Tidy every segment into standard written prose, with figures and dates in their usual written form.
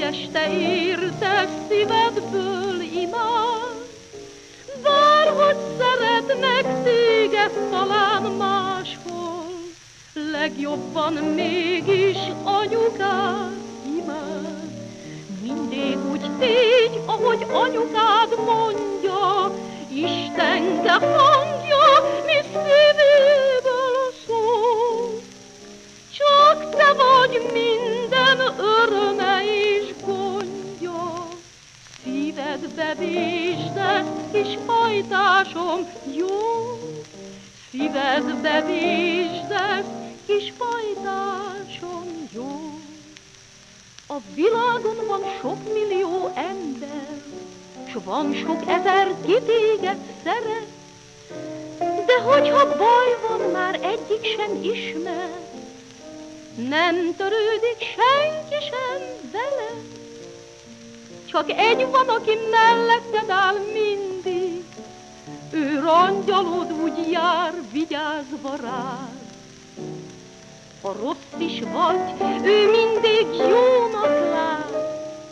este érted szívedből imád, bárhogy szeretnek téged talán máshol, legjobban mégis anyukád imád. Mindig úgy tégy, ahogy anyukád mondja, Istenke hangja, mi szívéből szól. Csak te vagy minden öröme és gondja, szívedbe vésd ezt, kis hajtásom, jó. Szívedbe vésd ezt, kis hajtásom, jó. A világon van sok millió ember, s van sok ezer, ki téged szeret, de hogyha baj van, már egyik sem ismer, nem törődik senki sem vele. Csak egy van, aki melletted áll mindig, ő angyalod úgy jár, vigyázva rád. Ha rossz is vagy, ő mindig jónak lát.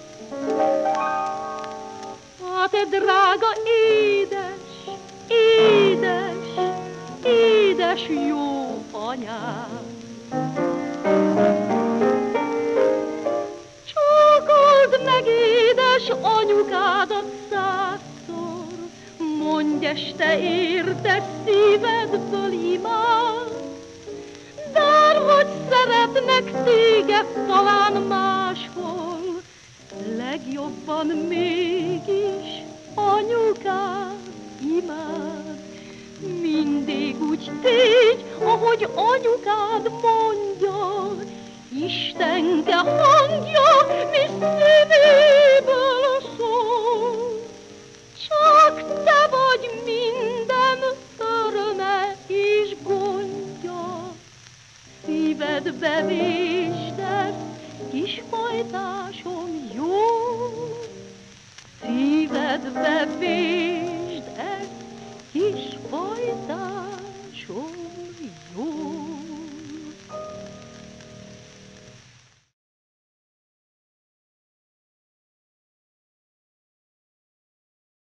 A te drága édes, édes, édes jó anyád. Csókold meg édes anyukádat százszor, mondj este érted szívedből imád, bárhogy szeretnek téged talán máshol, legjobban mégis anyukád imád. Mindig úgy tégy, ahogy anyukád mondja, Istenke hangja, mi szívéből szól. Csak te vagy minden öröme és gondja, szívedbe vésd ezt, kis hajtásom, jó. Szívedbe vésd ezt, kis hajtásom.